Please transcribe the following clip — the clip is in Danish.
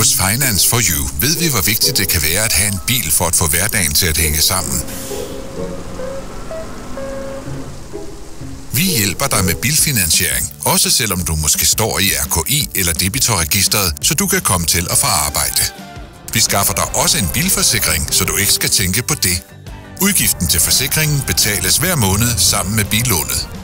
Hos Finance for You ved vi, hvor vigtigt det kan være at have en bil for at få hverdagen til at hænge sammen. Vi hjælper dig med bilfinansiering, også selvom du måske står i RKI eller debitorregistret, så du kan komme til og fra arbejde. Vi skaffer dig også en bilforsikring, så du ikke skal tænke på det. Udgiften til forsikringen betales hver måned sammen med billånet.